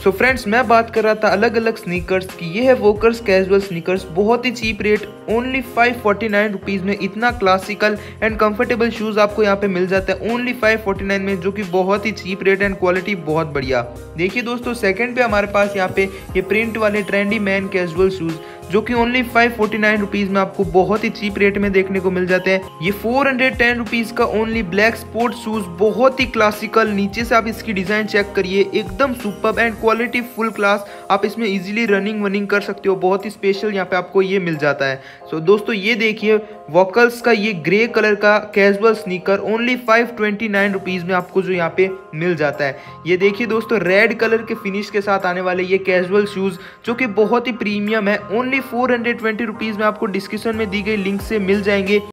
So friends, मैं बात कर रहा था अलग अलग स्नीकर्स की। ये है वोकर्स कैजुअल स्नीकर्स, बहुत ही चीप रेट, ओनली 549 रुपीज़ में इतना क्लासिकल एंड कंफर्टेबल शूज़ आपको यहाँ पे मिल जाता है ओनली 549 में, जो कि बहुत ही चीप रेट एंड क्वालिटी बहुत बढ़िया। देखिए दोस्तों, सेकंड पे हमारे पास यहाँ पे ये प्रिंट वाले ट्रेंडी मैन कैजुअल शूज़ जो कि ओनली 549 रुपीज़ में आपको बहुत ही चीप रेट में देखने को मिल जाते हैं। ये 410 रुपीज़ का ओनली ब्लैक स्पोर्ट्स शूज़, बहुत ही क्लासिकल, नीचे से आप इसकी डिज़ाइन चेक करिए, एकदम superb and quality full class. आप इसमें इजीली रनिंग वनिंग कर सकते हो, बहुत ही स्पेशल यहाँ पे आपको ये मिल जाता है। सो दोस्तों, ये देखिए वोकल्स का ये ग्रे कलर का कैजुअल स्नीकर ओनली 529 रुपीज़ में आपको जो यहाँ पे मिल जाता है। ये देखिए दोस्तों, रेड कलर के फिनिश के साथ आने वाले ये कैजुअल शूज़ जो कि बहुत ही प्रीमियम है, ओनली 420 रुपीज़ में आपको डिस्क्रिप्शन में दी गई लिंक से मिल जाएंगे।